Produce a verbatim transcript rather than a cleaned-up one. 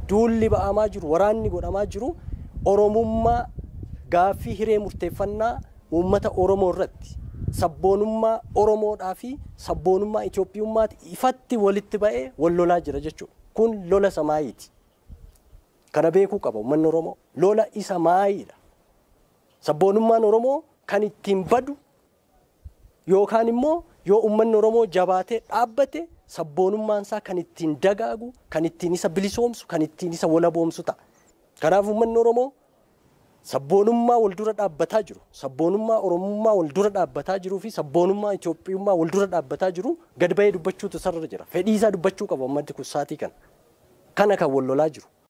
duulli ba'amaa jiru waraanni godhamaa jiru oromummaa gaaffii hiree murteeffannaa uummata Oromoo irratti sabboonummaa Oromoodhaa fi sabboonummaa Itoophiyummaatti ifatti walitti ba'ee wal lolaa jira jechuudha. Kun lola samaayiiti. Kana beekuu qaba uummanni Oromoo. Lola isa maayiidha. Sabboonummaan Oromoo kan ittiin badu yookaan immoo yoo uummanni Oromoo jabaatee dhaabbate sabboonummaan isaa kan ittiin dagaagu, kan ittiin isa bilisoomsu, kan ittiin isa walaboomsu ta'a. Kanaaf uummanni Oromoo sabboonummaa wal dura dhaabbataa jiru, sabboonummaa Oromummaa wal dura dhaabbataa jiruu fi sabboonummaa Itoophiyummaa wal dura dhaabbataa jiru gad ba'ee dubbachuutu sarara jira. Fedhii isaa dubbachuu qaba uummanni kun saatii kana. Kana kan wal lolaa jiru.